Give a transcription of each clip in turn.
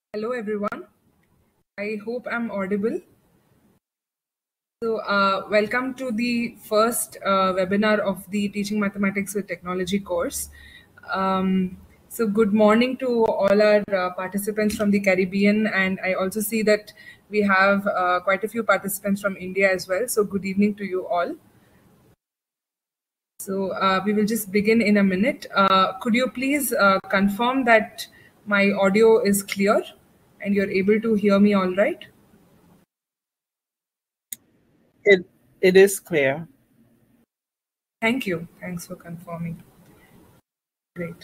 Hello, everyone. I hope I'm audible. So, welcome to the first webinar of the Teaching Mathematics with Technology course. Good morning to all our participants from the Caribbean, and I also see that we have quite a few participants from India as well. So, good evening to you all. So, we will just begin in a minute. Could you please confirm that my audio is clear and you're able to hear me all right? It is clear. Thank you. Thanks for confirming. Great.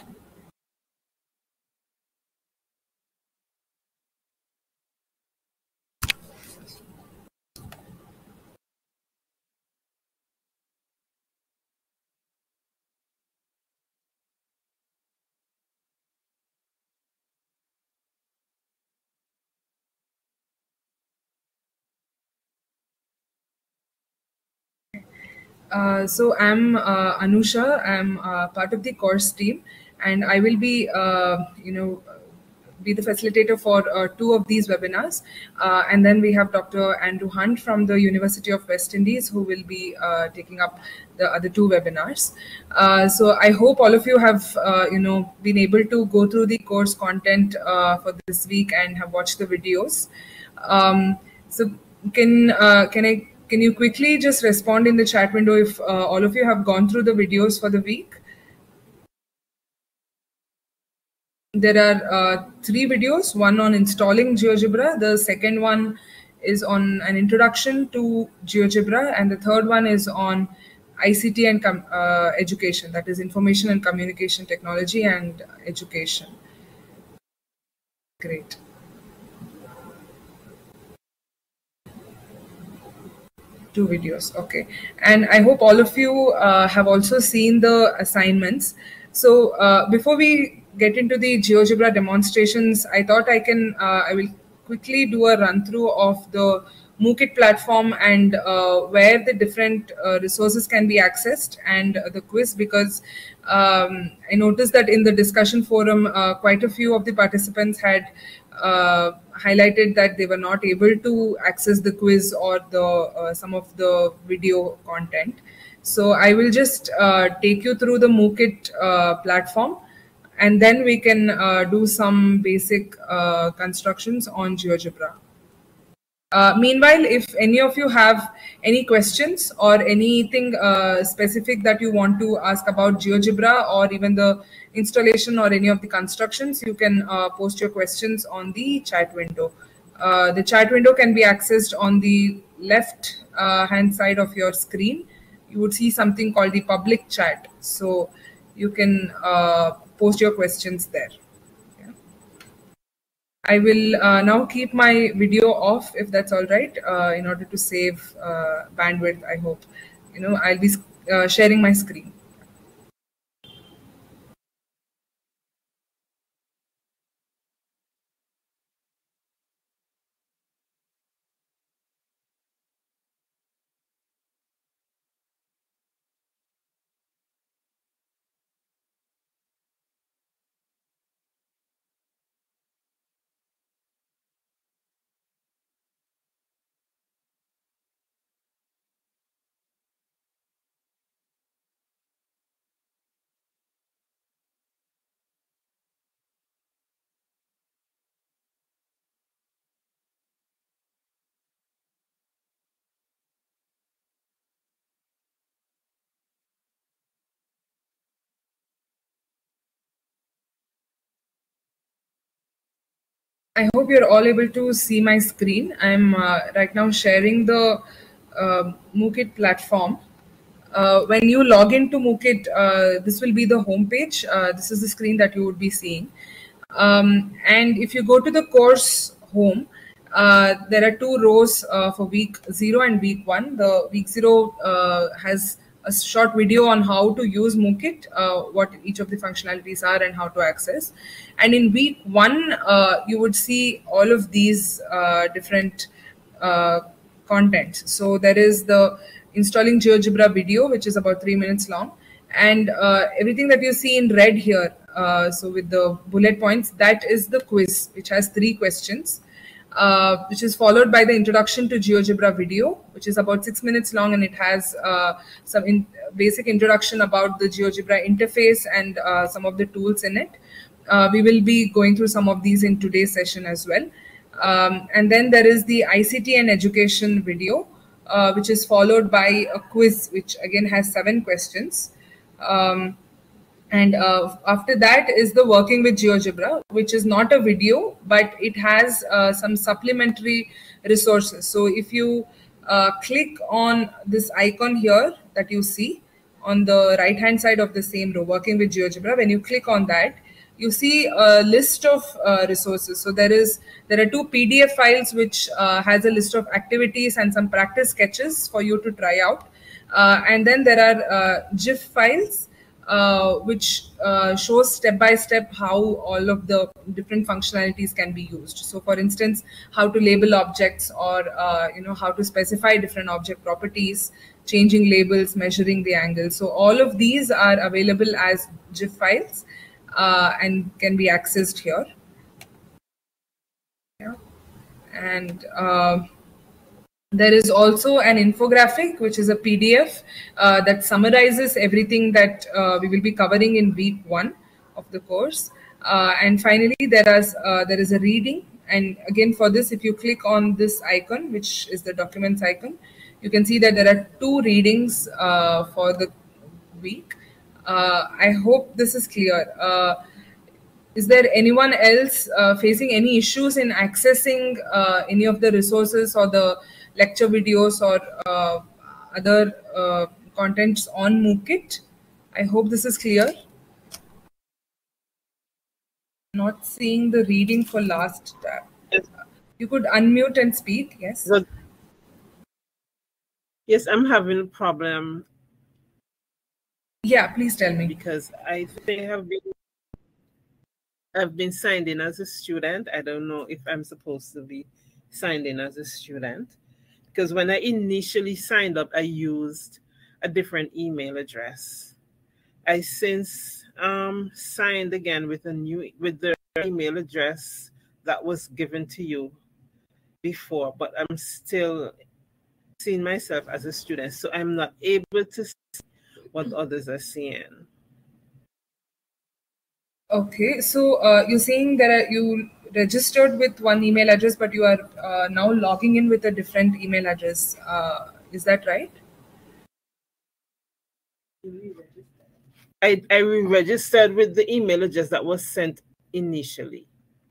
So I'm Anusha. I'm part of the course team, and I will be, be the facilitator for two of these webinars. And then we have Dr. Andrew Hunt from the University of West Indies, who will be taking up the other two webinars. So I hope all of you have, been able to go through the course content for this week and have watched the videos. So can you quickly just respond in the chat window if all of you have gone through the videos for the week? There are three videos, one on installing GeoGebra, the second one is on an introduction to GeoGebra, and the third one is on ICT and education, that is information and communication technology and education. Great. Two videos, okay. And I hope all of you have also seen the assignments. So before we get into the GeoGebra demonstrations, I thought I will quickly do a run through of the MOOCIT platform and where the different resources can be accessed and the quiz, because I noticed that in the discussion forum, quite a few of the participants had highlighted that they were not able to access the quiz or the some of the video content. So I will just take you through the MOOCIT platform, and then we can do some basic constructions on GeoGebra. Meanwhile, if any of you have any questions or anything specific that you want to ask about GeoGebra or even the installation or any of the constructions, you can post your questions on the chat window. The chat window can be accessed on the left hand side of your screen. You would see something called the public chat. So you can post your questions there. I will now keep my video off, if that's all right, in order to save bandwidth, I hope. I'll be sharing my screen. I hope you're all able to see my screen. I'm right now sharing the MOOCIT platform. When you log into MOOCIT, this will be the home page. This is the screen that you would be seeing. And if you go to the course home, there are two rows for week 0 and week 1. The week 0 has a short video on how to use MOOCIT, what each of the functionalities are and how to access. And in week 1, you would see all of these different contents. So there is the installing GeoGebra video, which is about 3 minutes long. And everything that you see in red here, so with the bullet points, that is the quiz, which has 3 questions, which is followed by the introduction to GeoGebra video, which is about 6 minutes long, and it has some basic introduction about the GeoGebra interface and some of the tools in it. We will be going through some of these in today's session as well. And then there is the ICT and education video, which is followed by a quiz, which again has 7 questions. And after that is the working with GeoGebra, which is not a video, but it has some supplementary resources. So if you click on this icon here that you see on the right hand side of the same row, working with GeoGebra, when you click on that, you see a list of resources. So there are 2 PDF files which has a list of activities and some practice sketches for you to try out. And then there are GIF files which shows step by step how all of the different functionalities can be used. So for instance, how to label objects, or how to specify different object properties, changing labels, measuring the angle. So all of these are available as GIF files and can be accessed here. Yeah. And there is also an infographic, which is a PDF that summarizes everything that we will be covering in week 1 of the course. And finally, there is a reading. And again, for this, if you click on this icon, which is the documents icon, you can see that there are 2 readings for the week. I hope this is clear. Is there anyone else facing any issues in accessing any of the resources or the lecture videos or other contents on MOOCit? I hope this is clear. Not seeing the reading for last tab. Yes. You could unmute and speak, yes? Yes, I'm having a problem. Yeah, please tell me. Because I think I've been signed in as a student. I don't know if I'm supposed to be signed in as a student. Because when I initially signed up, I used a different email address. I since signed again with the email address that was given to you before, but I'm still seeing myself as a student, so I'm not able to see what others are seeing. Okay, so you're saying that you registered with one email address, but you are now logging in with a different email address. Is that right? I registered with the email address that was sent initially.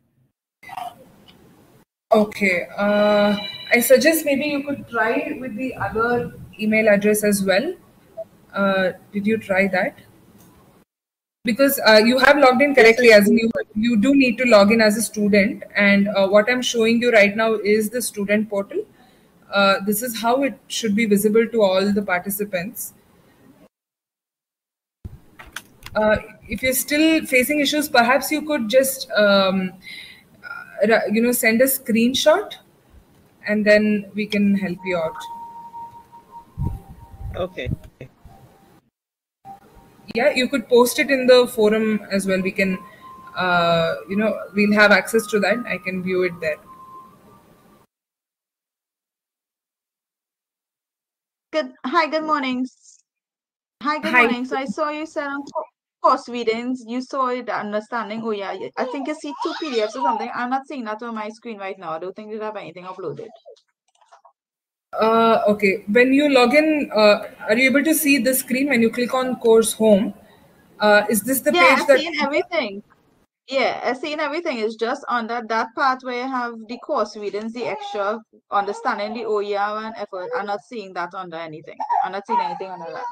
Okay. I suggest maybe you could try with the other email address as well. Did you try that? Because you have logged in correctly, as you do need to log in as a student, and what I'm showing you right now is the student portal. This is how it should be visible to all the participants. If you're still facing issues, perhaps you could just send a screenshot, and then we can help you out. Okay. Yeah, you could post it in the forum as well. We can, we'll have access to that. I can view it there. Good morning. Hi, good morning. So I saw you said on course readings, you saw it, understanding. Oh yeah, I think you see 2 PDFs or something. I'm not seeing that on my screen right now. I don't think you have anything uploaded. Okay, when you log in, are you able to see the screen when you click on course home? Is this the page that... Yeah, everything. Yeah, I've seen everything. It's just under that part where you have the course readings, the extra, understanding the OER and effort. I'm not seeing that under anything. I'm not seeing anything under that.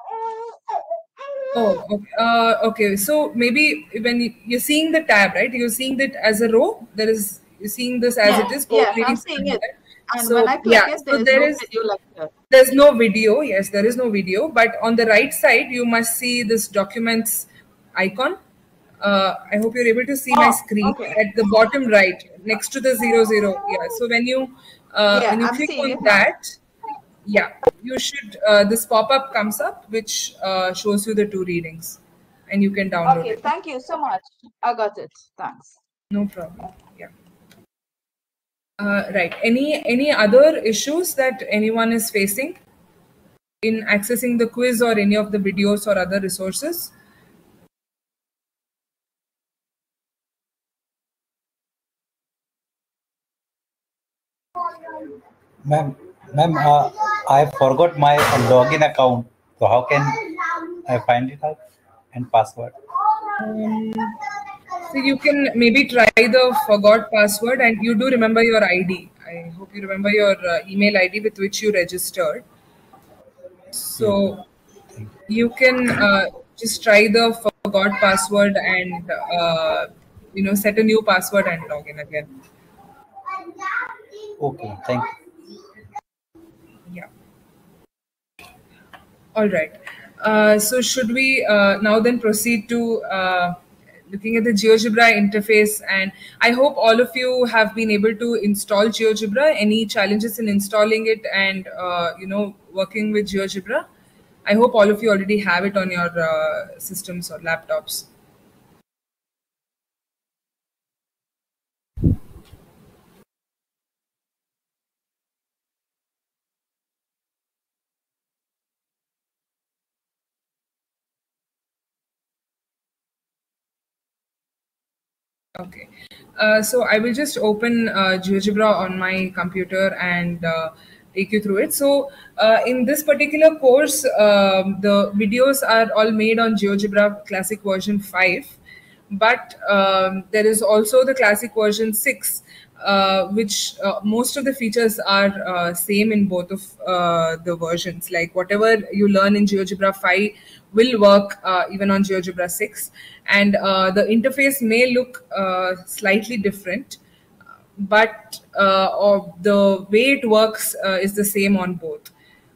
Oh, okay. Okay. So maybe when you're seeing the tab, right? You're seeing that as a row. You're seeing this as it is. Yeah, I'm seeing it. And so, when I click it, there's no video. Yes, there is no video. But on the right side, you must see this documents icon. I hope you're able to see my screen at the bottom right, next to the 00. Yeah. So when you click on that, Yeah, you should, this pop-up comes up, which shows you the two readings, and you can download Okay, it. thank you so much. I got it. Thanks. No problem. Yeah. Right. Any other issues that anyone is facing in accessing the quiz or any of the videos or other resources? Ma'am, I forgot my login account. So how can I find it out and password? So you can maybe try the forgot password, and you do remember your ID. I hope you remember your email ID with which you registered. So you can just try the forgot password and set a new password and log in again. Okay, thank you. Yeah. All right. So should we now then proceed to looking at the GeoGebra interface? And I hope all of you have been able to install GeoGebra. Any challenges in installing it and working with GeoGebra? I hope all of you already have it on your systems or laptops. Okay, so I will just open GeoGebra on my computer and take you through it. So in this particular course, the videos are all made on GeoGebra Classic version 5, but there is also the Classic version 6, which most of the features are same in both of the versions. Like whatever you learn in GeoGebra 5 will work even on GeoGebra 6, and the interface may look slightly different, but or the way it works is the same on both.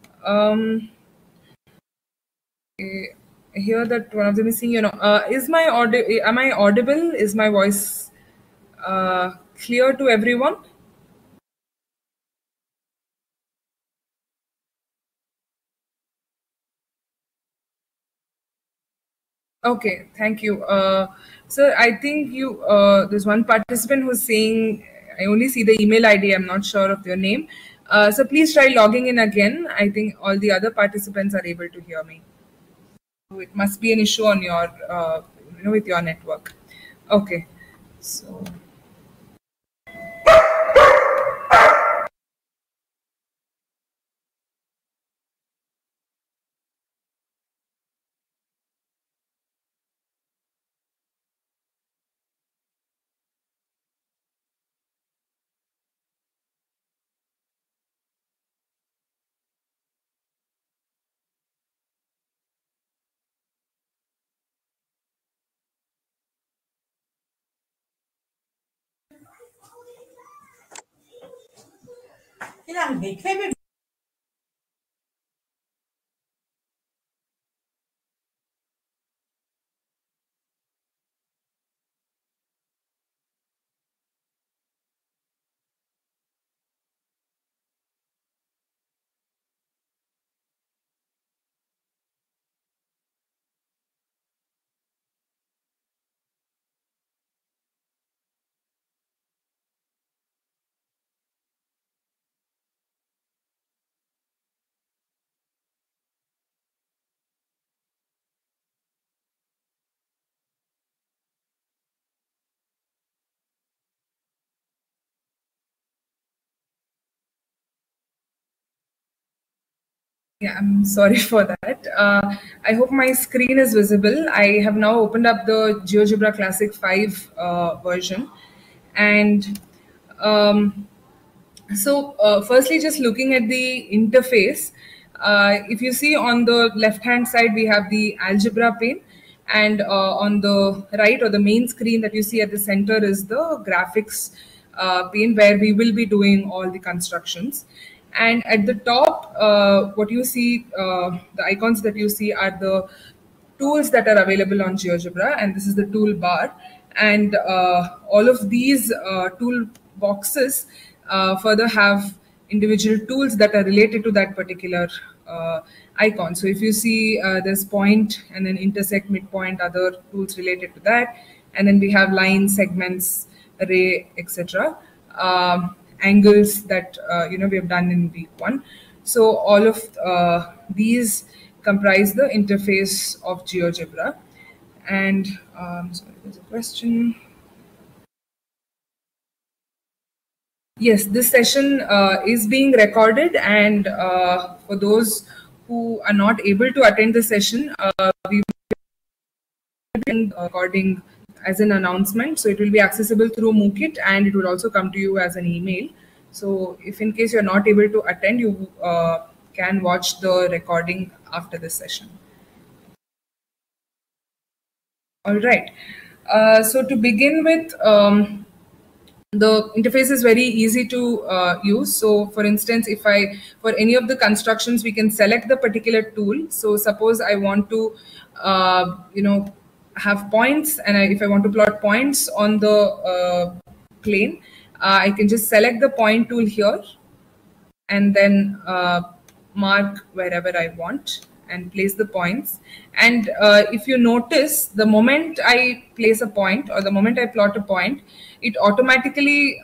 I hear that one of them is saying, is my am I audible? Is my voice clear to everyone? Okay, thank you. So I think there's one participant who's saying, I only see the email ID, I'm not sure of your name. So please try logging in again. I think all the other participants are able to hear me. So it must be an issue on your, with your network. Okay, so. Yeah, I'm sorry for that. I hope my screen is visible. I have now opened up the GeoGebra Classic 5 version. And firstly, just looking at the interface, if you see on the left-hand side, we have the algebra pane. And on the right, or the main screen that you see at the center, is the graphics pane, where we will be doing all the constructions. And at the top, what you see, the icons that you see are the tools that are available on GeoGebra, and this is the toolbar. And all of these tool boxes further have individual tools that are related to that particular icon. So if you see there's point and then intersect, midpoint, other tools related to that, and then we have line, segments, array, etc. Angles that we have done in week 1. So all of these comprise the interface of GeoGebra. And sorry, there's a question. Yes, this session is being recorded, and for those who are not able to attend the session, we will be recording as an announcement. So it will be accessible through Mookit, and it will also come to you as an email. So if in case you're not able to attend, you can watch the recording after this session. All right. So to begin with, the interface is very easy to use. So for instance, if for any of the constructions, we can select the particular tool. So suppose I want to, have points, and if I want to plot points on the plane, I can just select the point tool here and then mark wherever I want and place the points. And if you notice, the moment I place a point or the moment I plot a point, it automatically,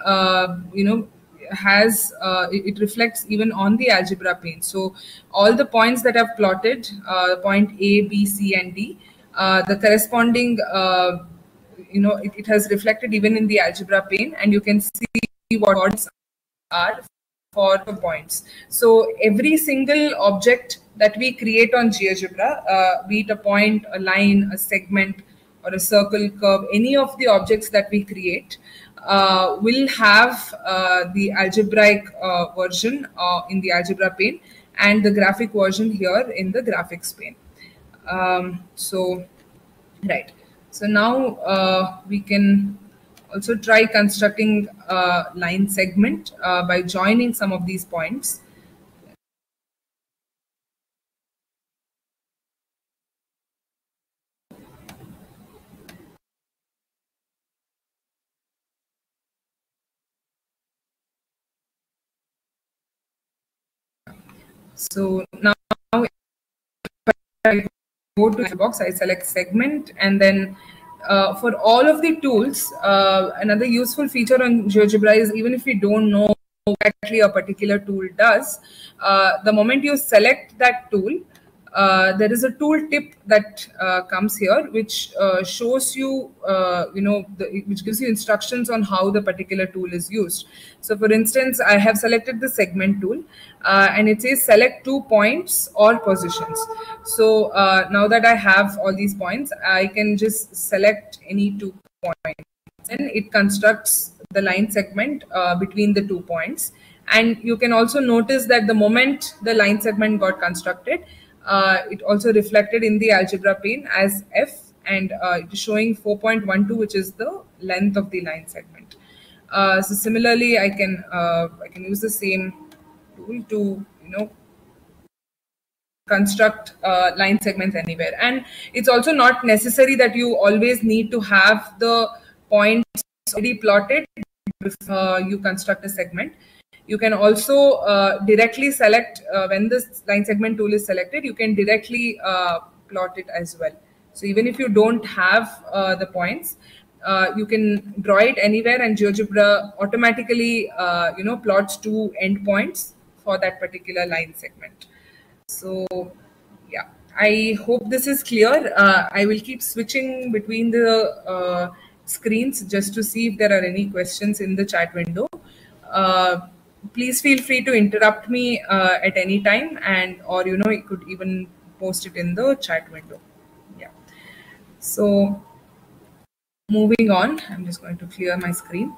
it reflects even on the algebra pane. So all the points that I've plotted, point A, B, C, and D, the corresponding, it has reflected even in the algebra pane, and you can see what odds are for the points. So every single object that we create on GeoGebra, be it a point, a line, a segment, or a circle, curve, any of the objects that we create will have the algebraic version in the algebra pane and the graphic version here in the graphics pane. Right. So now we can also try constructing a line segment by joining some of these points. So now if I go to the box, I select segment, and then for all of the tools, another useful feature on GeoGebra is even if we don't know what exactly a particular tool does, the moment you select that tool, there is a tool tip that comes here, which shows you, which gives you instructions on how the particular tool is used. So for instance, I have selected the segment tool, and it says select 2 points or positions. So now that I have all these points, I can just select any 2 points, and it constructs the line segment between the 2 points. And you can also notice that the moment the line segment got constructed, it also reflected in the algebra pane as F, and it is showing 4.12, which is the length of the line segment. So similarly, I can use the same tool to construct line segments anywhere. And it's also not necessary that you always need to have the points already plotted before you construct a segment. You can also directly select, when this line segment tool is selected, you can directly plot it as well. So even if you don't have the points, you can draw it anywhere, and GeoGebra automatically plots 2 endpoints for that particular line segment. So yeah, I hope this is clear. I will keep switching between the screens just to see if there are any questions in the chat window. Please feel free to interrupt me at any time, or you could even post it in the chat window. Yeah. So moving on, I'm just going to clear my screen.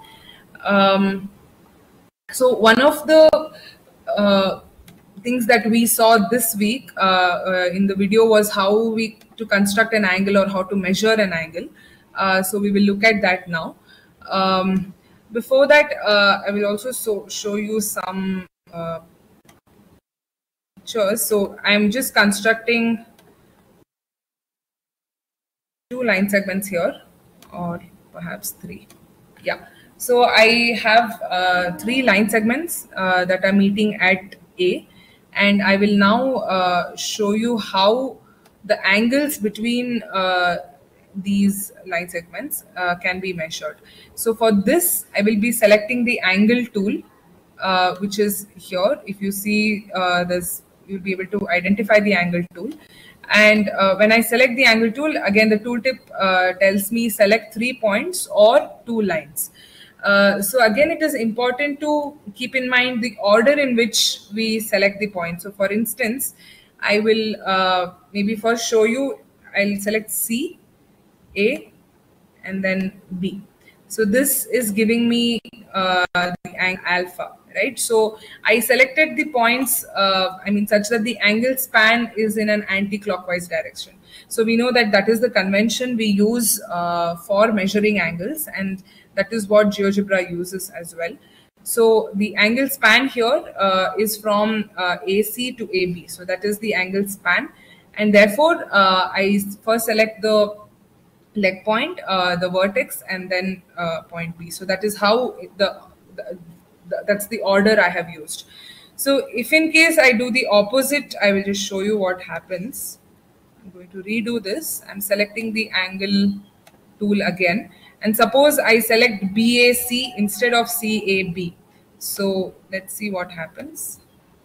So one of the things that we saw this week in the video was how to construct an angle or how to measure an angle. So we will look at that now. Before that, I will also show you some pictures. So I'm just constructing 2 line segments here, or perhaps 3. Yeah. So I have three line segments that are meeting at A, and I will now show you how the angles between these line segments can be measured. So for this, I will be selecting the angle tool, which is here. If you see this, you'll be able to identify the angle tool. And when I select the angle tool, again, the tooltip tells me select 3 points or 2 lines. So again, it is important to keep in mind the order in which we select the point. So for instance, I will maybe first show you, I'll select C, A, and then B. So this is giving me the angle alpha, right? So I selected the points, such that the angle span is in an anti-clockwise direction. So we know that that is the convention we use for measuring angles, and that is what GeoGebra uses as well. So the angle span here is from AC to AB. So that is the angle span. And therefore, I first select the leg point, the vertex, and then point B. So that is how that's the order I have used. So if in case I do the opposite, I will just show you what happens. I'm going to redo this. I'm selecting the angle tool again. And suppose I select BAC instead of CAB. So let's see what happens.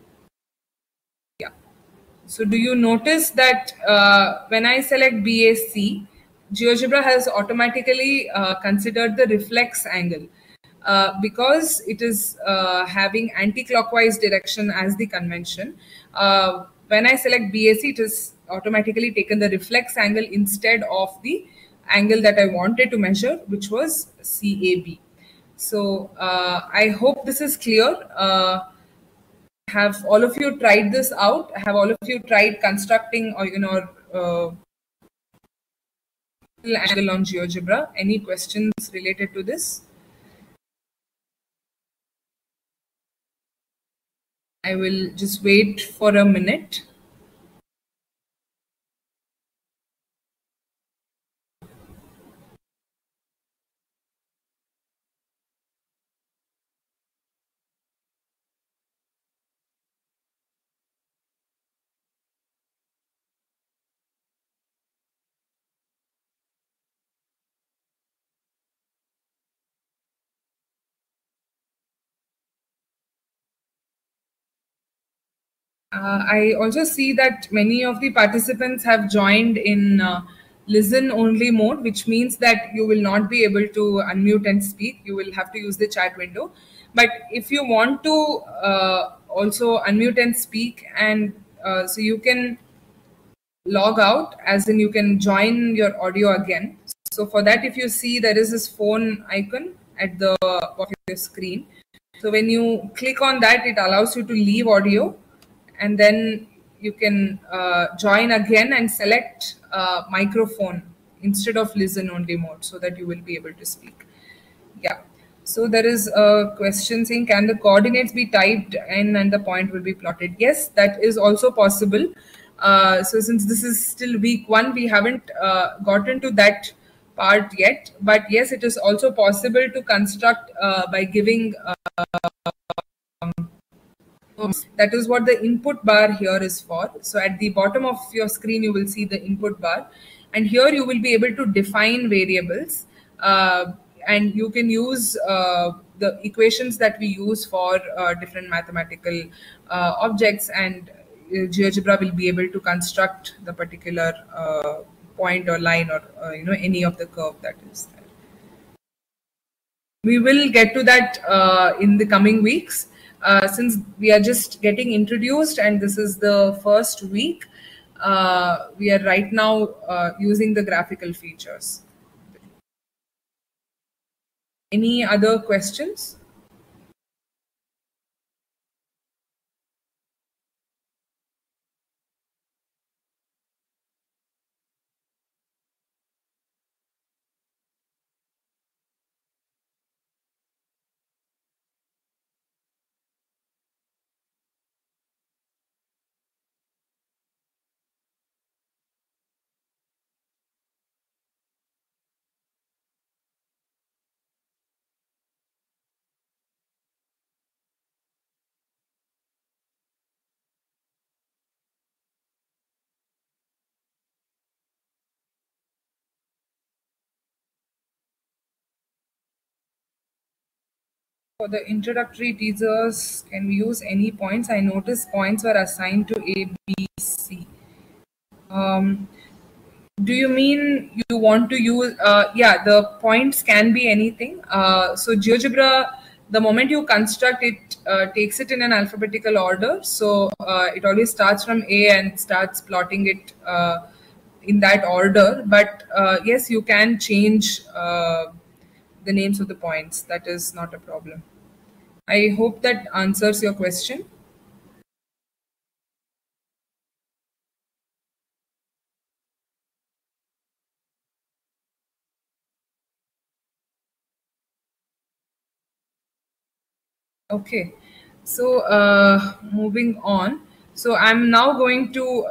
Yeah. So do you notice that when I select BAC, GeoGebra has automatically considered the reflex angle because it is having anti-clockwise direction as the convention. When I select BAC, it is automatically taken the reflex angle instead of the angle that I wanted to measure, which was CAB. So I hope this is clear. Have all of you tried this out? Have all of you tried constructing or angle on GeoGebra? Any questions related to this? I will just wait for a minute. I also see that many of the participants have joined in listen only mode, which means that you will not be able to unmute and speak. You will have to use the chat window. But if you want to also unmute and speak, and so you can log out, as in you can join your audio again. So for that, if you see, there is this phone icon at the bottom of your screen. So when you click on that, it allows you to leave audio, and then you can join again and select microphone instead of listen only mode, so that you will be able to speak. Yeah. So there is a question saying, can the coordinates be typed in and the point will be plotted? Yes, that is also possible. So since this is still week 1, we haven't gotten to that part yet. But yes, it is also possible to construct by giving that is what the input bar here is for. So at the bottom of your screen, you will see the input bar. And here you will be able to define variables. And you can use the equations that we use for different mathematical objects. And GeoGebra will be able to construct the particular point or line or any of the curve that is there. We will get to that in the coming weeks. Since we are just getting introduced and this is the first week, we are right now using the graphical features. Any other questions? For the introductory teasers, can we use any points? I noticed points were assigned to A, B, C. Do you mean you want to use, yeah, the points can be anything. So GeoGebra, the moment you construct it, takes it in an alphabetical order. So it always starts from A and starts plotting it in that order. But yes, you can change the names of the points. That is not a problem. I hope that answers your question. Okay, so moving on. So I'm now going to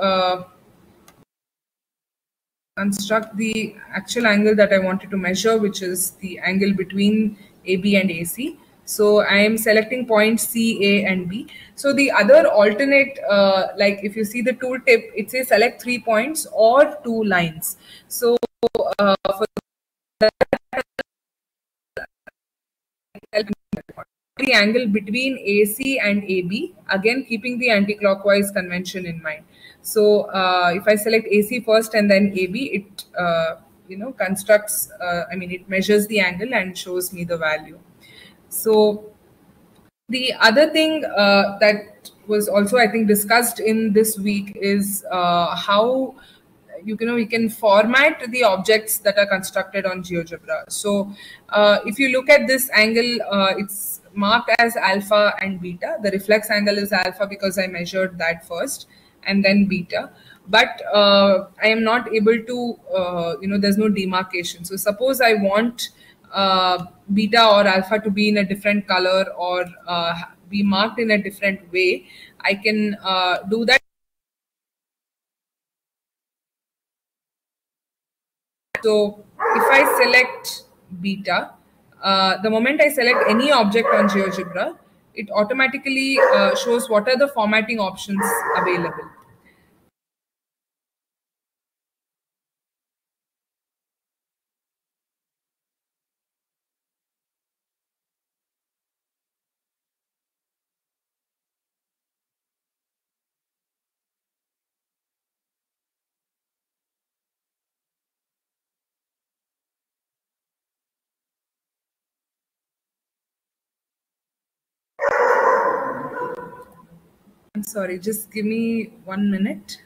construct the actual angle that I wanted to measure, which is the angle between AB and AC. So I am selecting points C, A, and B. So the other alternate, like if you see the tooltip, it says select 3 points or 2 lines. So for the angle between AC and AB, again keeping the anti-clockwise convention in mind. So if I select AC first and then AB, it constructs. I mean, it measures the angle and shows me the value. So the other thing that was also, I think, discussed in this week is how we can format the objects that are constructed on GeoGebra. So if you look at this angle, it's marked as alpha and beta. The reflex angle is alpha because I measured that first, and then beta. But I am not able to, there's no demarcation. So suppose I want beta or alpha to be in a different color or be marked in a different way, I can do that. So if I select beta, the moment I select any object on GeoGebra, it automatically shows what are the formatting options available. I'm sorry, just give me 1 minute.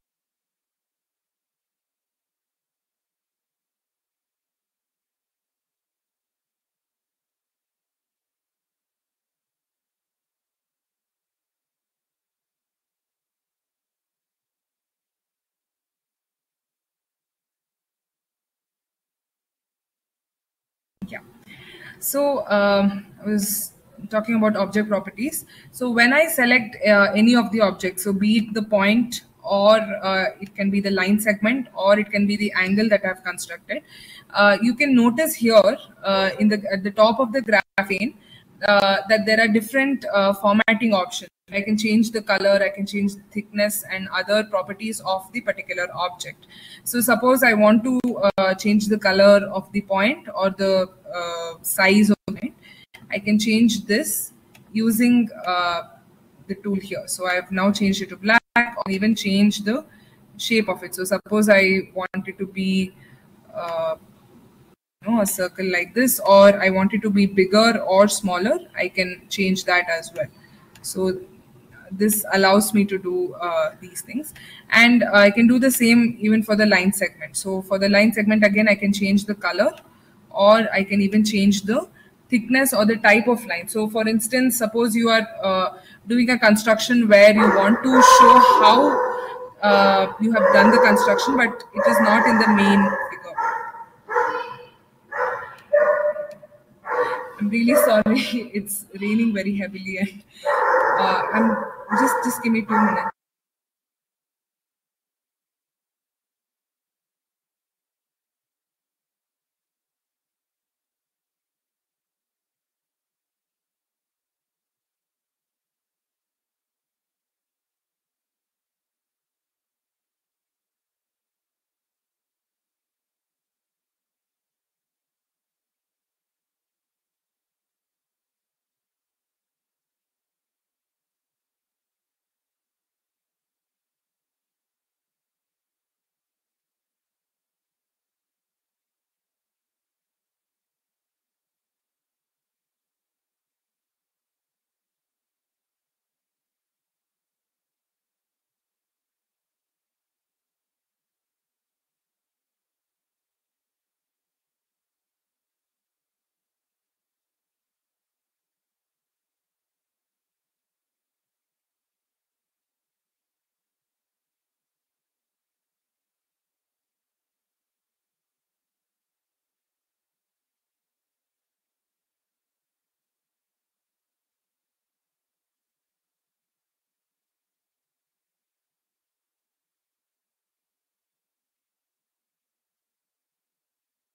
Yeah. So I was talking about object properties. So when I select any of the objects, so be it the point or it can be the line segment or it can be the angle that I've constructed, you can notice here at the top of the graphene that there are different formatting options. I can change the color, I can change the thickness and other properties of the particular object. So suppose I want to change the color of the point or the size of the point, I can change this using the tool here. So I have now changed it to black or even change the shape of it. So suppose I want it to be a circle like this, or I want it to be bigger or smaller, I can change that as well. So this allows me to do these things, and I can do the same even for the line segment. So for the line segment, again, I can change the color, or I can even change the thickness or the type of line. So for instance, suppose you are doing a construction where you want to show how you have done the construction, but it is not in the main figure. I'm really sorry. It's raining very heavily, and I'm just give me 2 minutes.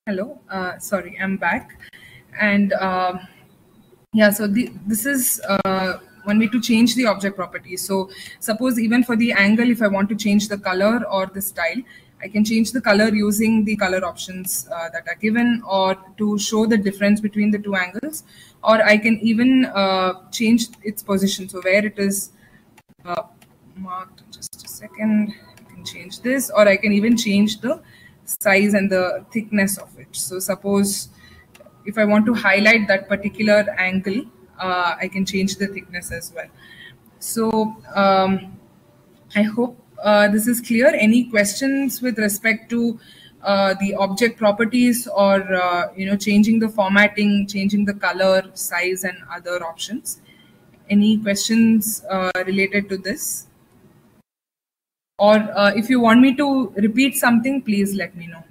Hello, sorry, I'm back. And yeah, so this is one way to change the object properties. So suppose even for the angle, if I want to change the color or the style, I can change the color using the color options that are given, or to show the difference between the two angles, or I can even change its position. So where it is marked, just a second, I can change this, or I can even change the size and the thickness of it. So suppose if I want to highlight that particular angle, I can change the thickness as well. So I hope this is clear. Any questions with respect to the object properties, or changing the formatting, changing the color, size, and other options? Any questions related to this? Or if you want me to repeat something, please let me know.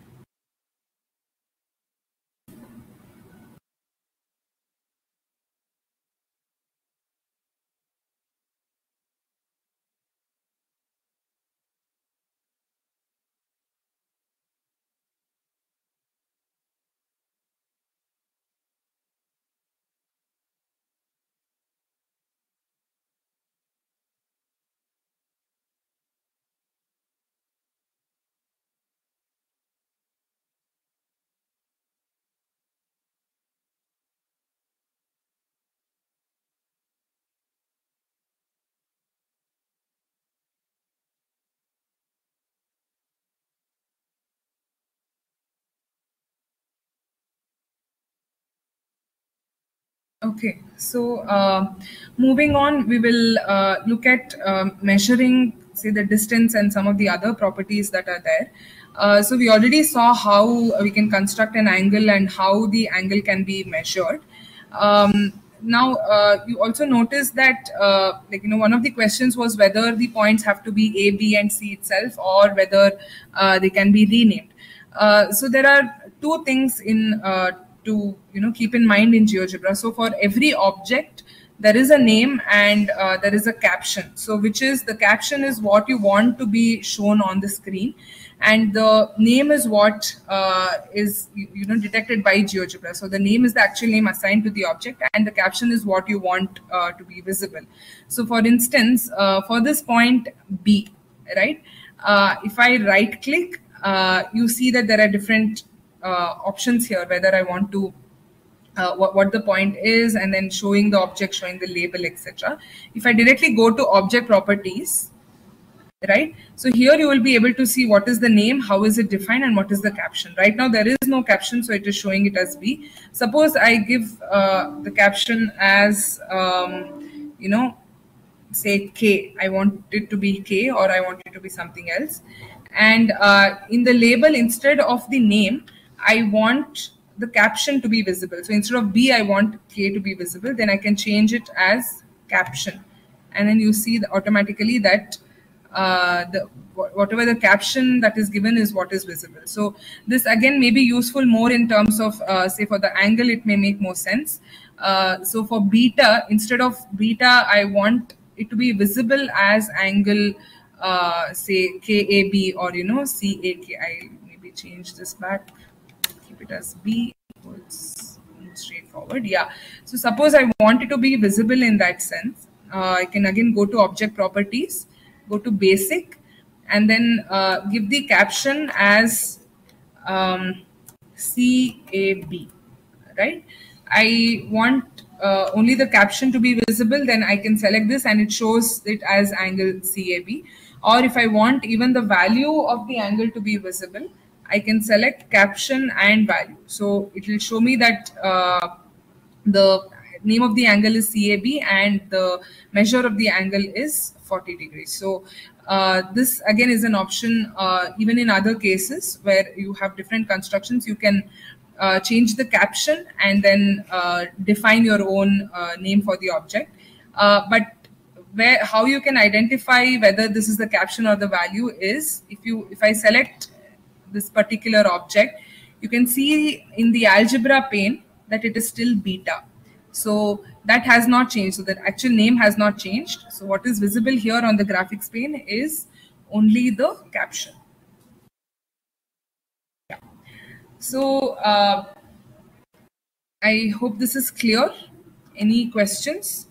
Okay, so moving on, we will look at measuring, say, the distance and some of the other properties that are there. So we already saw how we can construct an angle and how the angle can be measured. Now, you also notice that, one of the questions was whether the points have to be A, B, and C itself, or whether they can be renamed. So there are two things in to keep in mind in GeoGebra. So for every object, there is a name and there is a caption. So the caption is what you want to be shown on the screen, and the name is what is detected by GeoGebra. So the name is the actual name assigned to the object, and the caption is what you want to be visible. So for instance, for this point B, right? If I right click, you see that there are different options here, whether I want to what the point is, and then showing the object, showing the label, etc. If I directly go to object properties, right? So here you will be able to see what is the name, how is it defined, and what is the caption. Right now there is no caption, so it is showing it as B. Suppose I give the caption as say K. I want it to be K, or I want it to be something else. And in the label, instead of the name, I want the caption to be visible. So instead of B, I want K to be visible. Then I can change it as caption, and then you see automatically that whatever the caption that is given is what is visible. So this again may be useful more in terms of say for the angle, it may make more sense. So for beta, instead of beta, I want it to be visible as angle say KAB, or CAK. I maybe change this back, keep it as B. It's straightforward. Yeah. So suppose I want it to be visible in that sense, I can again go to object properties, go to basic, and then give the caption as CAB, right? I want only the caption to be visible, then I can select this and it shows it as angle CAB. Or if I want even the value of the angle to be visible, I can select caption and value. So it will show me that the name of the angle is CAB and the measure of the angle is 40 degrees. So this again is an option even in other cases where you have different constructions. You can change the caption and then define your own name for the object. But how you can identify whether this is the caption or the value is if I select this particular object, you can see in the algebra pane that it is still beta. So that has not changed. So the actual name has not changed. So what is visible here on the graphics pane is only the caption. Yeah. So I hope this is clear. Any questions?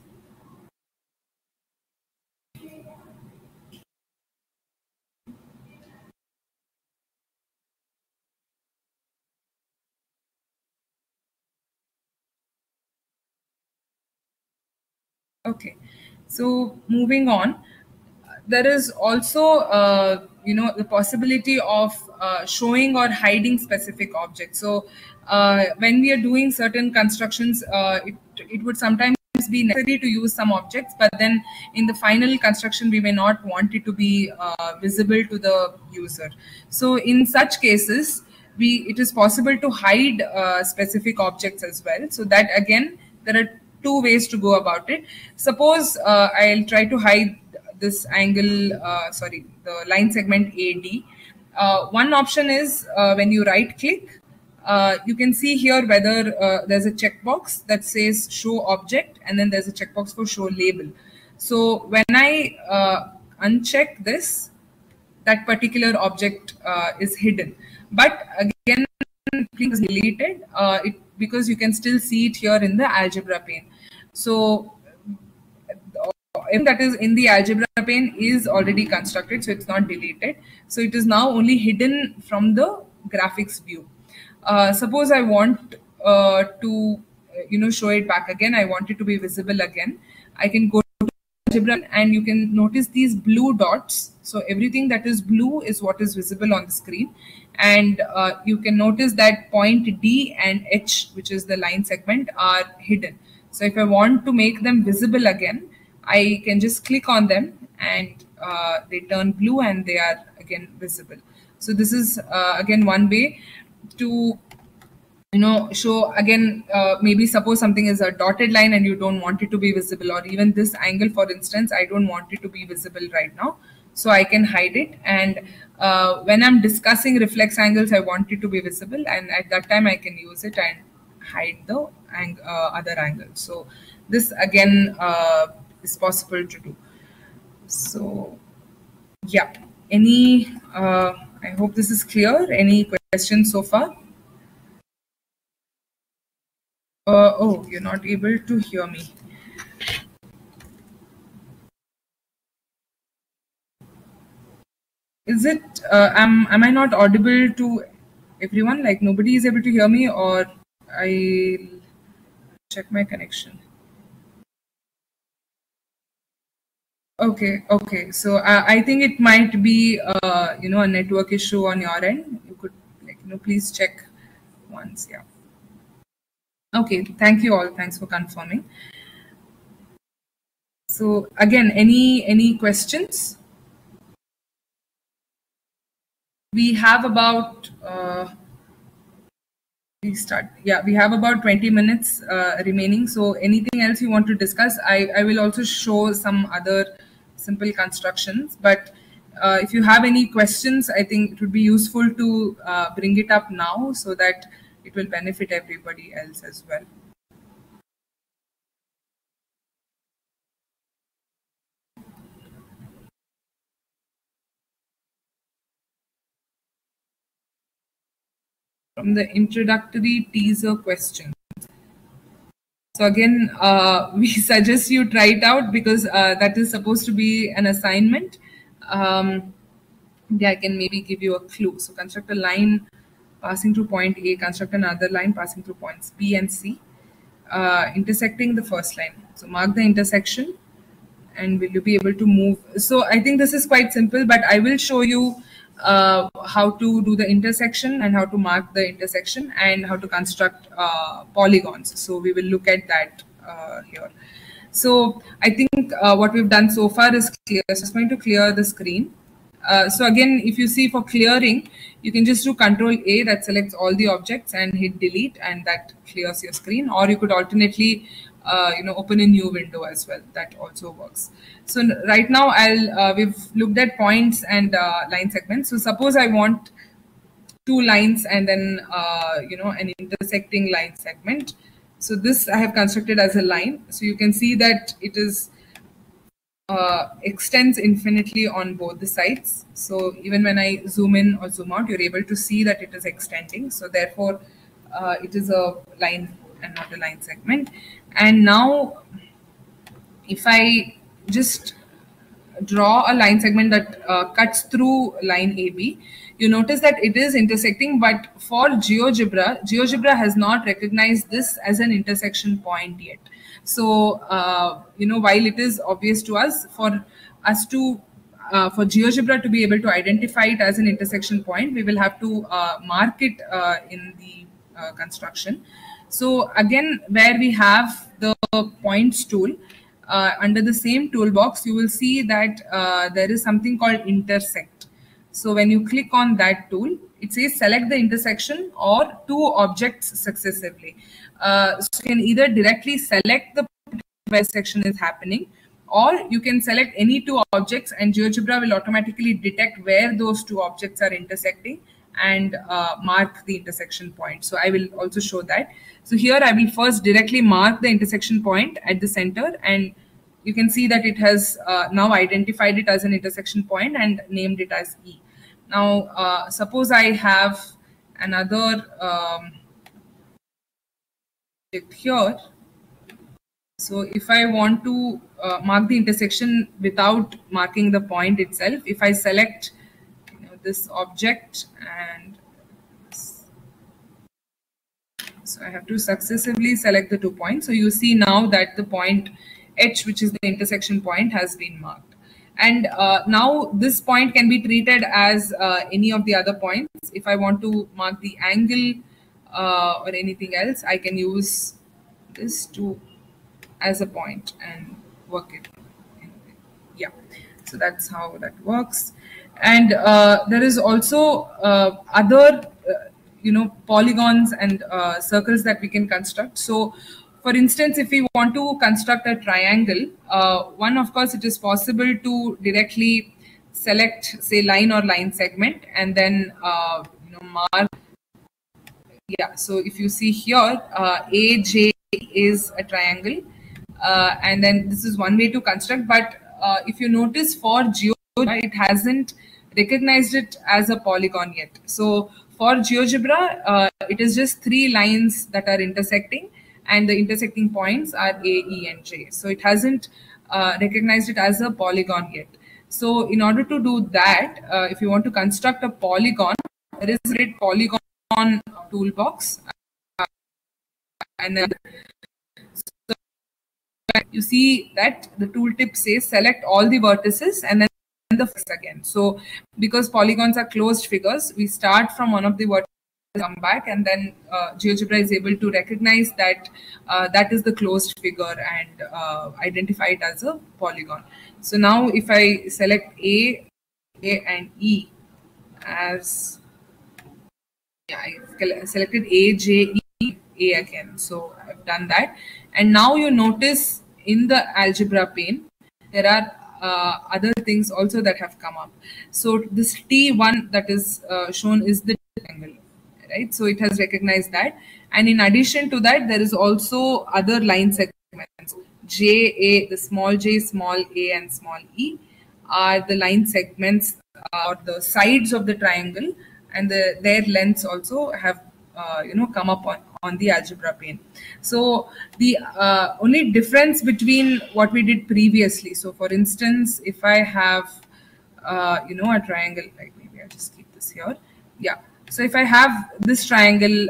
Okay, so moving on, there is also the possibility of showing or hiding specific objects. So when we are doing certain constructions, it would sometimes be necessary to use some objects, but then in the final construction we may not want it to be visible to the user. So in such cases, it is possible to hide specific objects as well. So that again, there are two ways to go about it. Suppose I'll try to hide this angle, the line segment AD. One option is when you right click, you can see here whether there's a checkbox that says show object, and then there's a checkbox for show label. So when I uncheck this, that particular object is hidden. But again, please delete it because you can still see it here in the algebra pane. So everything that is in the algebra pane is already constructed, so it's not deleted. So it is now only hidden from the graphics view. Suppose I want to show it back again. I want it to be visible again. I can go to algebra and you can notice these blue dots. So everything that is blue is what is visible on the screen. And you can notice that point D and H, which is the line segment, are hidden. So if I want to make them visible again, I can just click on them and they turn blue and they are again visible. So this is again one way to show again. Maybe suppose something is a dotted line and you don't want it to be visible, or even this angle, for instance, I don't want it to be visible right now, so I can hide it. And when I'm discussing reflex angles, I want it to be visible, and at that time I can use it and hide the other angle. So this again is possible to do. So yeah, I hope this is clear. Any questions so far? Oh, you're not able to hear me. Is it, am I not audible to everyone? Like nobody is able to hear me, or I'll check my connection. Okay. So I think it might be, a network issue on your end. You could, please check once. Yeah. Okay. Thank you all. Thanks for confirming. So again, any questions? We have about we have about 20 minutes remaining. So anything else you want to discuss? I will also show some other simple constructions, but if you have any questions, I think it would be useful to bring it up now so that it will benefit everybody else as well. From the introductory teaser question. So again, we suggest you try it out because that is supposed to be an assignment. Yeah, I can maybe give you a clue. So construct a line passing through point A, construct another line passing through points B and C, intersecting the first line. So mark the intersection and will you be able to move? So I think this is quite simple, but I will show you how to do the intersection and how to mark the intersection and how to construct polygons. So we will look at that here. So I think what we've done so far is clear. So I'm going to clear the screen. So again, if you see for clearing, you can just do Control A, that selects all the objects, and hit delete, and that clears your screen. Or you could alternately open a new window as well. That also works. So right now we've looked at points and line segments. So suppose I want two lines and then an intersecting line segment. So this I have constructed as a line. So you can see that it is extends infinitely on both the sides. So even when I zoom in or zoom out, you're able to see that it is extending. So therefore, it is a line and not a line segment. And now, if I just draw a line segment that cuts through line AB, you notice that it is intersecting, but for GeoGebra has not recognized this as an intersection point yet. So, while it is obvious to us, for GeoGebra to be able to identify it as an intersection point, we will have to mark it in the construction. So again, where we have the points tool, under the same toolbox, you will see that there is something called intersect. So when you click on that tool, it says select the intersection or two objects successively. So you can either directly select the where section is happening, or you can select any two objects and GeoGebra will automatically detect where those two objects are intersecting and mark the intersection point. So I will also show that. So here I will first directly mark the intersection point at the center, and you can see that it has now identified it as an intersection point and named it as E. Now, suppose I have another object here. So if I want to mark the intersection without marking the point itself, if I select this object, and so I have to successively select the 2 points. So you see now that the point H, which is the intersection point, has been marked. And now this point can be treated as any of the other points. If I want to mark the angle or anything else, I can use this as a point and work it. Yeah, so that's how that works. And there is also other polygons and circles that we can construct. So for instance, if we want to construct a triangle, one, of course, it is possible to directly select, say, line or line segment, and then mark. Yeah, so if you see here, AJ is a triangle, and then this is one way to construct. But if you notice, for GeoGebra, it hasn't recognized it as a polygon yet. So for GeoGebra, it is just 3 lines that are intersecting, and the intersecting points are A, E, and J. So it hasn't recognized it as a polygon yet. So in order to do that, if you want to construct a polygon, there is a polygon toolbox, and then you see that the tooltip says select all the vertices and then the figures again. So because polygons are closed figures, we start from one of the vertices, come back, and then GeoGebra is able to recognize that that is the closed figure and identify it as a polygon. So now if I select A and E as, yeah, I selected A, J, E, A again. So I've done that. And now you notice in the algebra pane, there are other things also that have come up. So this T1 that is shown is the triangle, right? So it has recognized that. And in addition to that, there is also other line segments. J, A, the small j, small a, and small e are the line segments or the sides of the triangle, and their lengths also have come up on the algebra pane. So the only difference between what we did previously, so for instance, if I have a triangle, like maybe I'll just keep this here. Yeah. So if I have this triangle,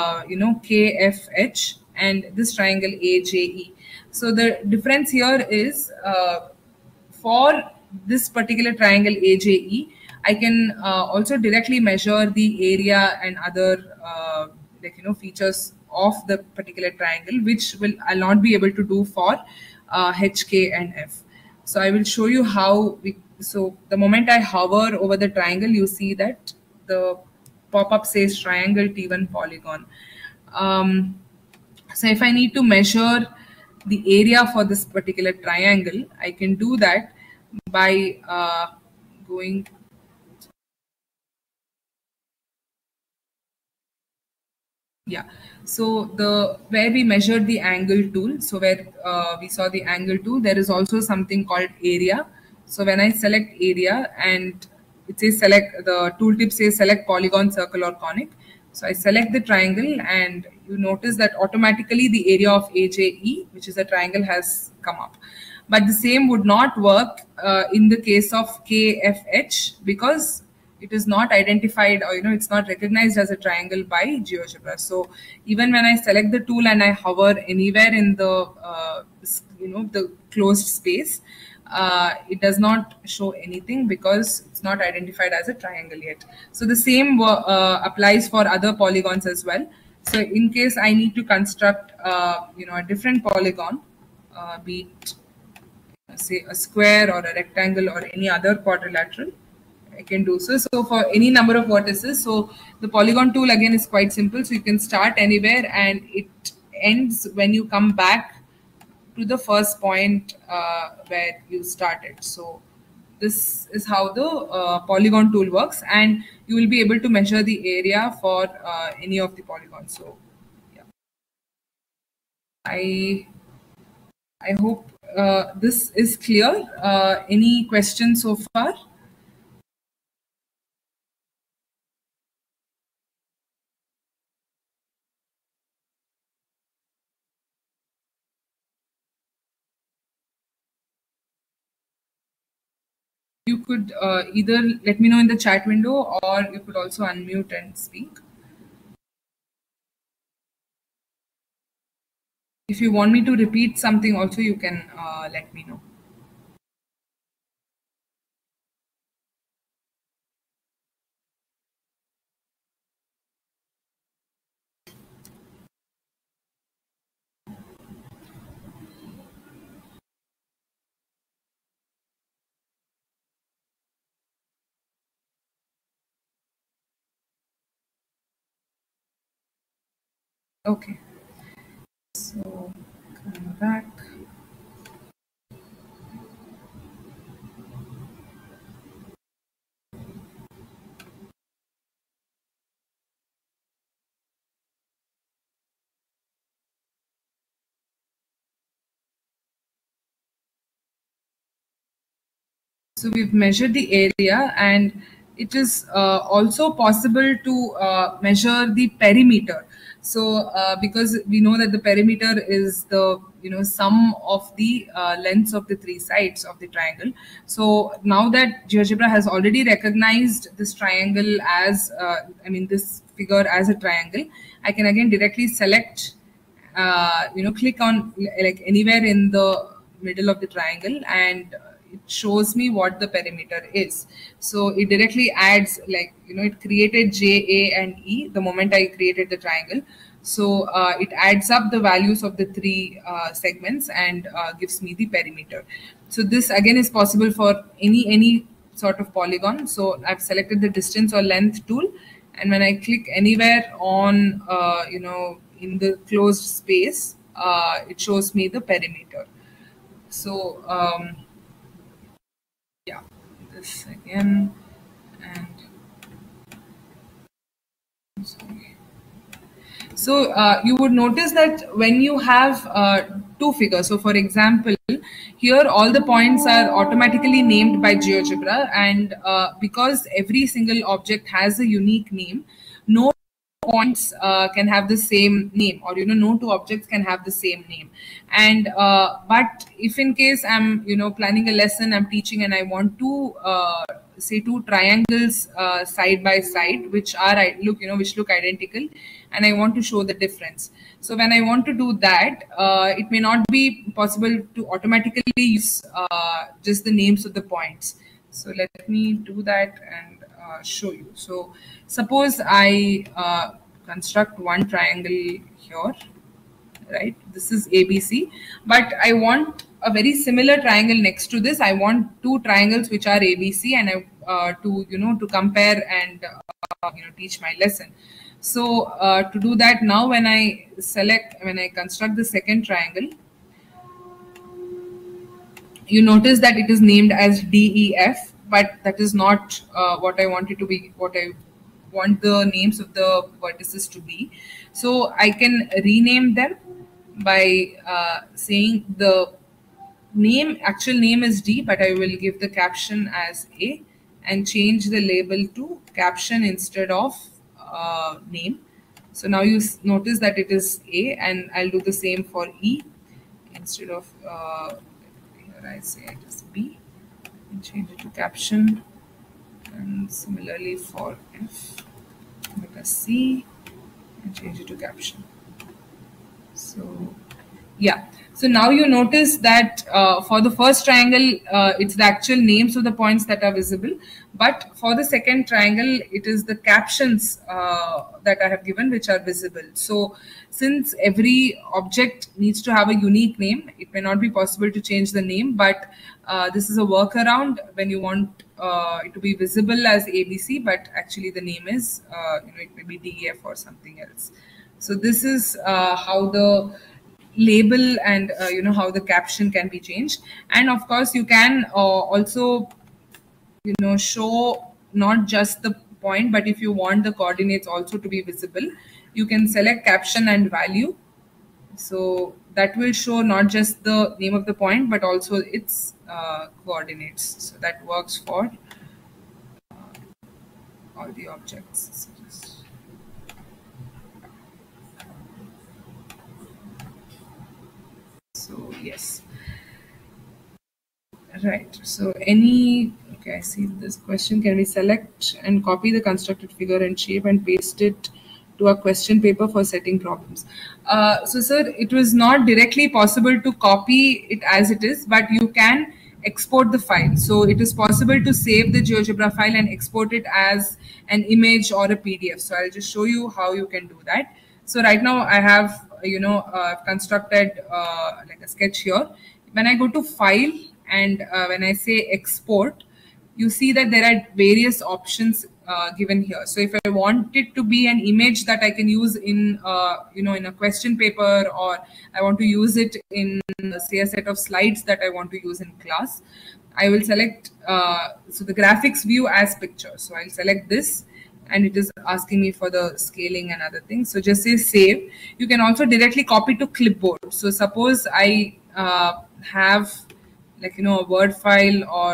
KFH, and this triangle AJE. So the difference here is for this particular triangle AJE, I can also directly measure the area and other features of the particular triangle, which I'll not be able to do for HK and F. So I will show you how so the moment I hover over the triangle, you see that the pop-up says triangle T1 polygon. So if I need to measure the area for this particular triangle, I can do that by going Yeah. So where we measured the angle tool, so where we saw the angle tool, there is also something called area. So when I select area and it says select, the tooltip says select polygon, circle or conic. So I select the triangle and you notice that automatically the area of AJE, which is a triangle, has come up. But the same would not work in the case of KFH because it is not identified, or it's not recognized as a triangle by GeoGebra. So even when I select the tool and I hover anywhere in the the closed space, it does not show anything because it's not identified as a triangle yet. So the same applies for other polygons as well. So in case I need to construct a different polygon, be it say a square or a rectangle or any other quadrilateral, I can do so. So for any number of vertices, so the polygon tool again is quite simple. So you can start anywhere and it ends when you come back to the first point where you started. So this is how the polygon tool works, and you will be able to measure the area for any of the polygons. So yeah, I hope this is clear. Any questions so far? You could either let me know in the chat window, or you could also unmute and speak. If you want me to repeat something also, you can let me know. Okay. So come back. So we've measured the area, and it is also possible to measure the perimeter. So because we know that the perimeter is the sum of the lengths of the three sides of the triangle. So now that GeoGebra has already recognized this triangle as this figure as a triangle, I can again directly select click on like anywhere in the middle of the triangle, and it shows me what the perimeter is. So it directly adds, like it created J, A and E the moment I created the triangle. So it adds up the values of the three segments and gives me the perimeter. So this again is possible for any sort of polygon. So I've selected the distance or length tool, and when I click anywhere on in the closed space, it shows me the perimeter. So yeah, this again, and sorry. So you would notice that when you have two figures, so for example, here all the points are automatically named by GeoGebra, and because every single object has a unique name, no points can have the same name, or no two objects can have the same name. And but if in case I'm planning a lesson, I'm teaching, and I want to say two triangles side by side which look identical, and I want to show the difference. So when I want to do that, it may not be possible to automatically use just the names of the points. So let me do that and show you. So suppose I construct one triangle here, right? This is ABC, but I want a very similar triangle next to this. I want two triangles which are ABC, and I to compare and teach my lesson. So to do that, now when I construct the second triangle, you notice that it is named as DEF, but that is not what I want it to be, what I want the names of the vertices to be. So I can rename them by saying the actual name is D, but I will give the caption as A and change the label to caption instead of name. So now you notice that it is A, and I'll do the same for E. Instead of here I say it is B and change it to caption, and similarly for F, make a C and change it to caption. So yeah, so now you notice that for the first triangle, it's the actual names of the points that are visible. But for the second triangle, it is the captions that I have given which are visible. So since every object needs to have a unique name, it may not be possible to change the name, but this is a workaround when you want it to be visible as ABC, but actually the name is, it may be DEF or something else. So this is how the label and how the caption can be changed. And of course you can also show not just the point, but if you want the coordinates also to be visible, you can select caption and value. So that will show not just the name of the point, but also its coordinates. So that works for all the objects. So yes. Right. So okay, I see this question. Can we select and copy the constructed figure and shape and paste it to a question paper for setting problems? So sir, it was not directly possible to copy it as it is, but you can export the file. So it is possible to save the GeoGebra file and export it as an image or a PDF. So I'll just show you how you can do that. So right now I have, constructed like a sketch here. When I go to file and when I say export, you see that there are various options given here. So if I want it to be an image that I can use in, in a question paper, or I want to use it in, say, a set of slides that I want to use in class, I will select, so the graphics view as picture. So I'll select this, and it is asking me for the scaling and other things. So just say save. You can also directly copy to clipboard. So suppose I have a Word file, or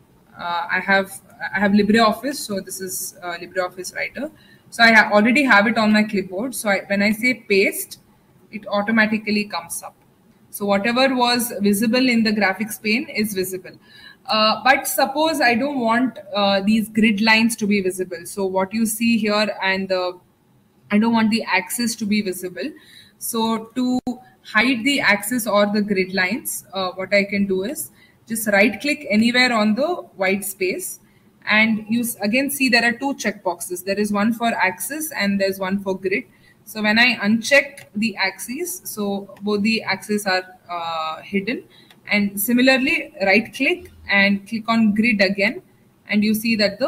I have LibreOffice. So this is LibreOffice Writer. So I already have it on my clipboard. So when I say paste, it automatically comes up. So whatever was visible in the graphics pane is visible. But suppose I don't want these grid lines to be visible. So what you see here, and I don't want the axis to be visible. So to hide the axis or the grid lines, what I can do is just right click anywhere on the white space, and you again see there are two checkboxes. There is one for axis and there's one for grid. So when I uncheck the axes, so both the axes are hidden. And similarly, right click and click on grid again, and you see that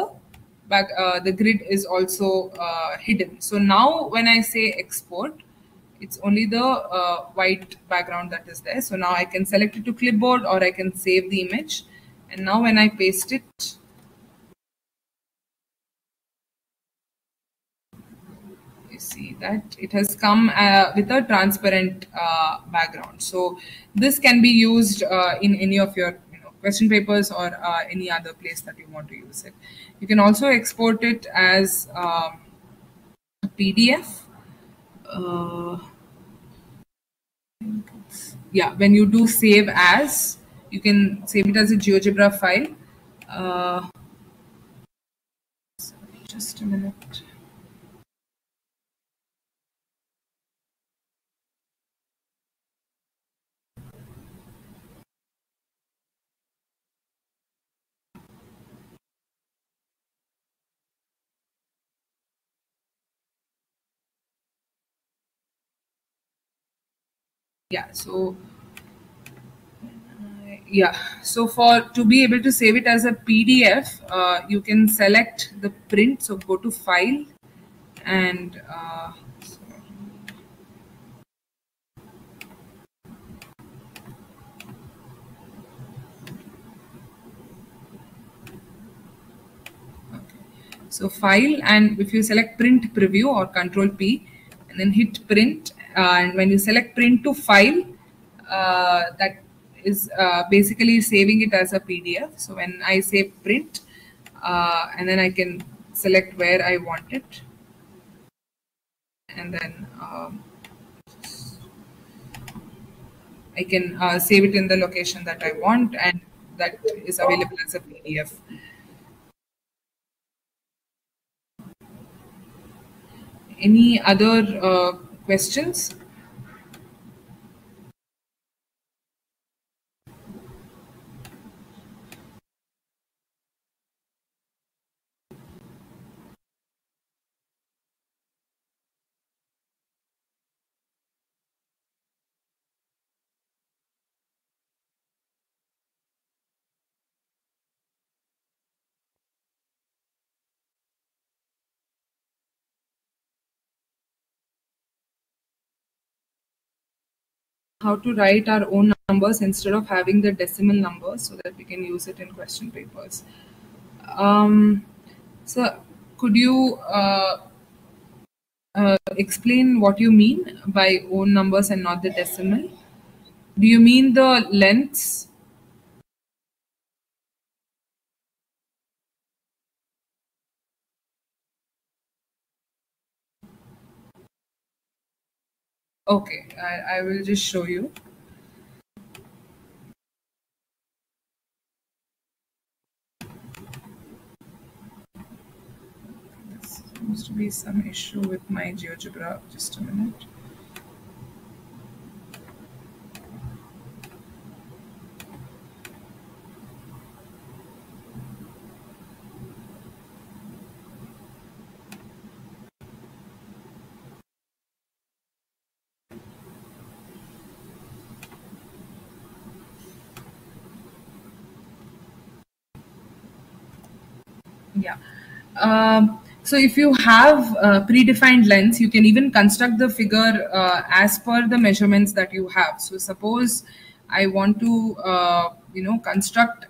the grid is also hidden. So now when I say export, it's only the white background that is there. So now I can select it to clipboard, or I can save the image. And now when I paste it, you see that it has come with a transparent background. So this can be used in any of your question papers, or any other place that you want to use it. You can also export it as a PDF. Yeah, when you do save as, you can save it as a GeoGebra file. Sorry, just a minute. Yeah, so so to be able to save it as a PDF, you can select the print. So go to file and So file, and if you select print preview or control P and then hit print, and when you select print to file, that is basically saving it as a PDF. So when I say print, and then I can select where I want it, and then I can save it in the location that I want, and that is available as a PDF. Any other questions? How to write our own numbers instead of having the decimal numbers so that we can use it in question papers. So could you explain what you mean by own numbers and not the decimal? Do you mean the lengths? Okay, I will just show you. There seems to be some issue with my GeoGebra. Just a minute. Yeah. So if you have predefined lengths, you can even construct the figure as per the measurements that you have. So suppose I want to, construct,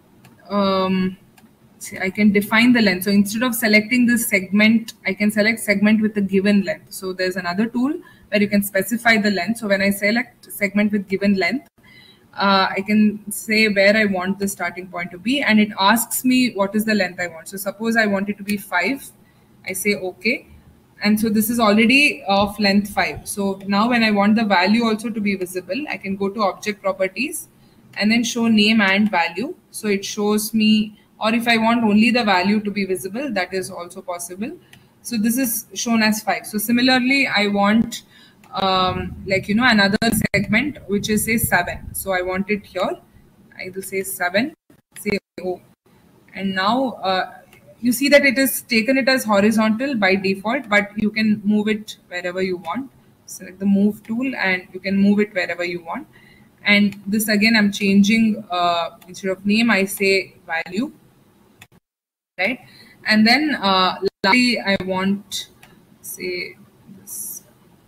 see, I can define the length. So instead of selecting this segment, I can select segment with a given length. So there's another tool where you can specify the length. So when I select segment with given length, I can say where I want the starting point to be, and it asks me what is the length I want. So suppose I want it to be 5, I say OK. And so this is already of length 5. So now when I want the value also to be visible, I can go to object properties and then show name and value. So it shows me, or if I want only the value to be visible, that is also possible. So this is shown as 5. So similarly, I want another segment which is say 7. So I want it here. I will say 7, say O. And now you see that it is taken it as horizontal by default, but you can move it wherever you want. Select the move tool and you can move it wherever you want. And this again, I'm changing, instead of name, I say value, right? And then lastly, I want, say, this.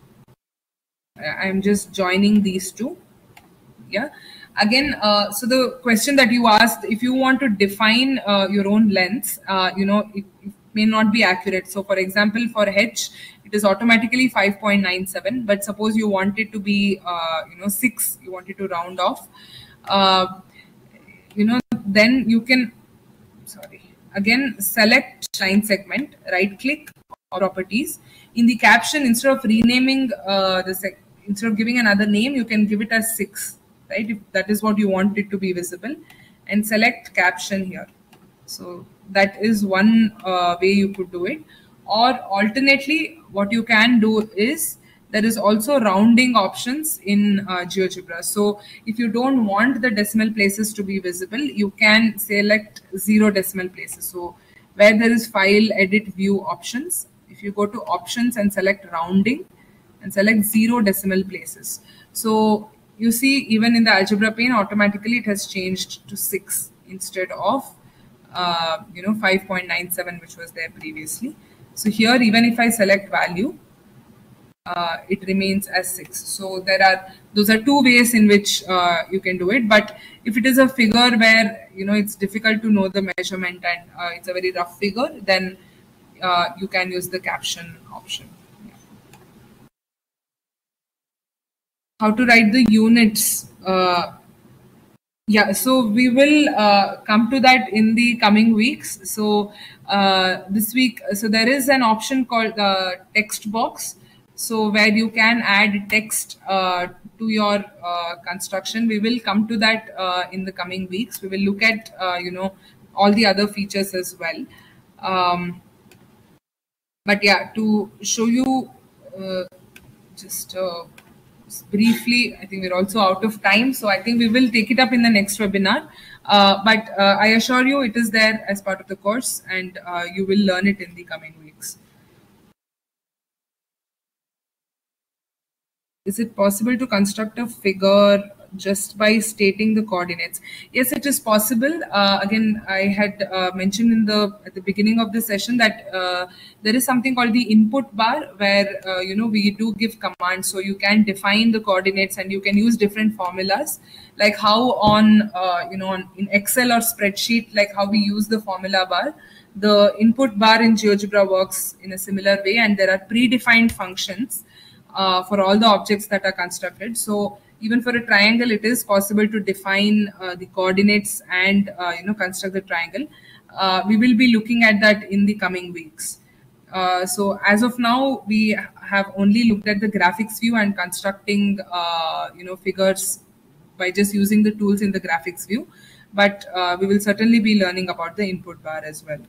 I'm just joining these two. Yeah. Again, so the question that you asked, if you want to define your own lengths, it may not be accurate. So for example, for H, it is automatically 5.97, but suppose you want it to be, 6, you want it to round off, then you can, again, select line segment, right click, properties. In the caption, instead of renaming instead of giving another name, you can give it as 6, right? If that is what you want it to be visible, and select caption here. So that is one way you could do it. Or alternately, what you can do is, there is also rounding options in GeoGebra. So if you don't want the decimal places to be visible, you can select 0 decimal places. So where there is file, edit, view options, if you go to options and select rounding and select 0 decimal places. So you see, even in the algebra pane, automatically it has changed to 6 instead of 5.97, which was there previously. So here, even if I select value, it remains as 6. So those are 2 ways in which you can do it. But if it is a figure where it's difficult to know the measurement and it's a very rough figure, then you can use the caption option. How to write the units? Yeah, so we will come to that in the coming weeks. So this week, so there is an option called text box. So where you can add text to your construction. We will come to that in the coming weeks. We will look at all the other features as well. But yeah, to show you just briefly, I think we're also out of time, so I think we will take it up in the next webinar. But I assure you it is there as part of the course, and you will learn it in the coming weeks. Is it possible to construct a figure just by stating the coordinates? Yes, it is possible. Again, I had mentioned at the beginning of the session that there is something called the input bar where we do give commands, so you can define the coordinates and you can use different formulas, like how on in Excel or spreadsheet, like how we use the formula bar. The input bar in GeoGebra works in a similar way, and there are predefined functions for all the objects that are constructed. So even for a triangle, it is possible to define the coordinates and construct the triangle. We will be looking at that in the coming weeks. So as of now, we have only looked at the graphics view and constructing figures by just using the tools in the graphics view. But we will certainly be learning about the input bar as well.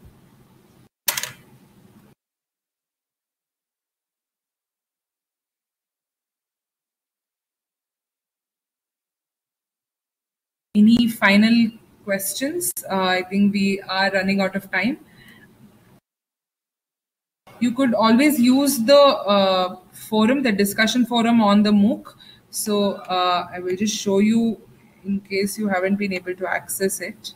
Any final questions? I think we are running out of time. You could always use the forum, the discussion forum on the MOOC. So I will just show you in case you haven't been able to access it.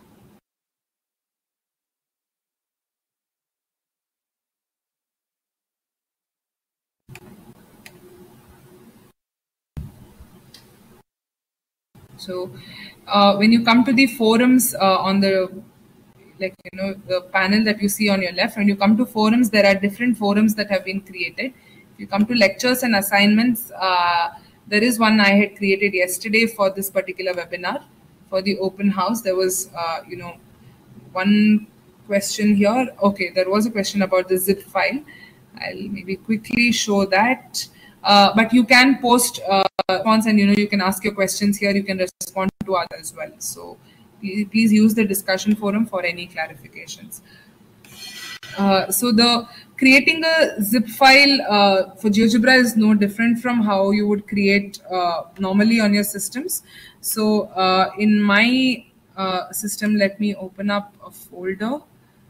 So when you come to the forums on the the panel that you see on your left, when you come to forums, there are different forums that have been created. If you come to lectures and assignments, there is one I had created yesterday for this particular webinar for the open house. There was one question here. Okay, there was a question about the zip file. I'll maybe quickly show that. But you can post response, and you can ask your questions here. You can respond to others as well. So please use the discussion forum for any clarifications. So the creating a zip file for GeoGebra is no different from how you would create normally on your systems. So in my system, let me open up a folder.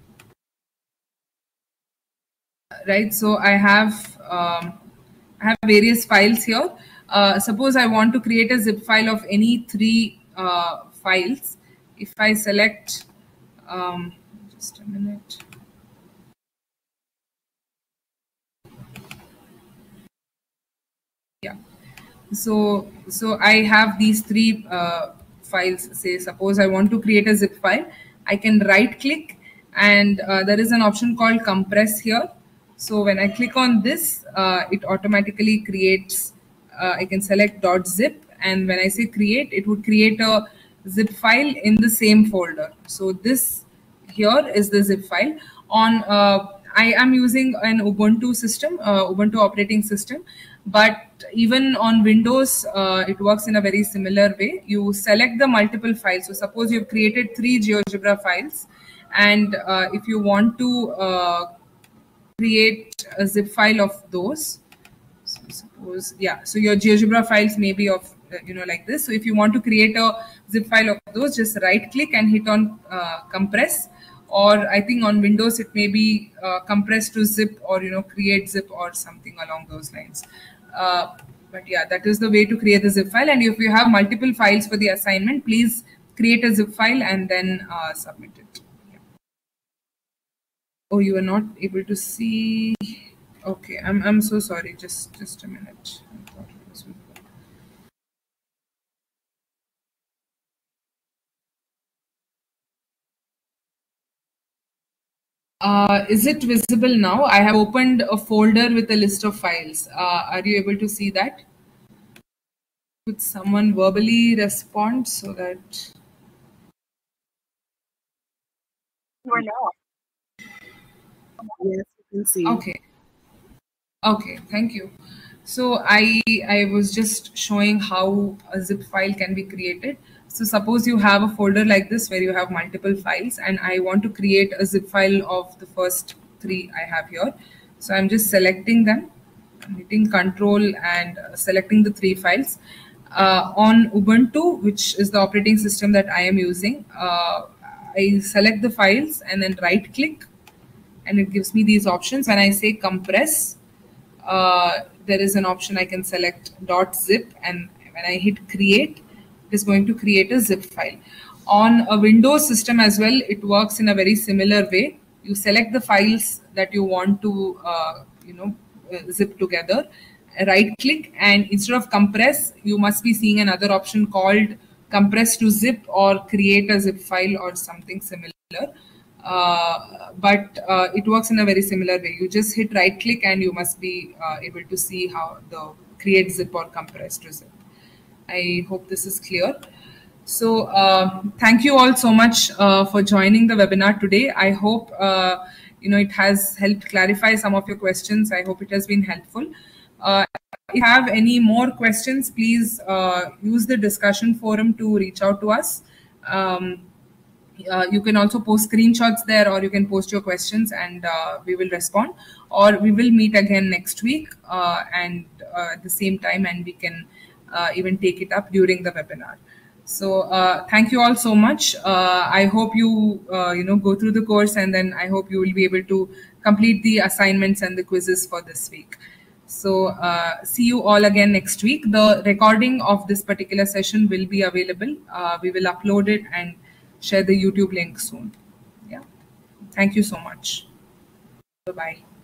Right, so I have various files here. Suppose I want to create a zip file of any three files. If I select, just a minute. Yeah, so I have these three files. Say, suppose I want to create a zip file. I can right click, and there is an option called compress here. So when I click on this, it automatically creates, I can select .zip, and when I say create, it would create a zip file in the same folder. So this here is the zip file. On I am using an Ubuntu system, Ubuntu operating system, but even on Windows, it works in a very similar way. You select the multiple files. So suppose you've created 3 GeoGebra files, and if you want to create a zip file of those, so suppose, yeah, so your GeoGebra files may be of like this. So if you want to create a zip file of those, just right click and hit on compress, or I think on Windows it may be compress to zip, or create zip or something along those lines. But yeah, that is the way to create the zip file. And if you have multiple files for the assignment, please create a zip file and then submit it. Oh, you are not able to see. Okay, I'm so sorry. Just a minute. I thought it was visible. Is it visible now? I have opened a folder with a list of files. Are you able to see that? Could someone verbally respond so that... Yes, you can see. Okay. Okay, thank you. So I was just showing how a zip file can be created. So suppose you have a folder like this where you have multiple files, and I want to create a zip file of the first 3 I have here. So I'm just selecting them. I'm hitting Control and selecting the 3 files. On Ubuntu, which is the operating system that I am using, I select the files and then right click, and it gives me these options. When I say compress, there is an option I can select .zip, and when I hit create, it is going to create a zip file. On a Windows system as well, it works in a very similar way. You select the files that you want to zip together, right click, and instead of compress, you must be seeing another option called compress to zip or create a zip file or something similar. But it works in a very similar way. You just hit right click and you must be able to see how the create zip or compress to zip. I hope this is clear. So thank you all so much for joining the webinar today. I hope it has helped clarify some of your questions. I hope it has been helpful. If you have any more questions, please use the discussion forum to reach out to us. You can also post screenshots there, or you can post your questions and we will respond, or we will meet again next week and at the same time, and we can even take it up during the webinar. So thank you all so much. I hope you go through the course, and then I hope you will be able to complete the assignments and the quizzes for this week. So see you all again next week. The recording of this particular session will be available. We will upload it and share the YouTube link soon. Yeah. Thank you so much. Bye-bye.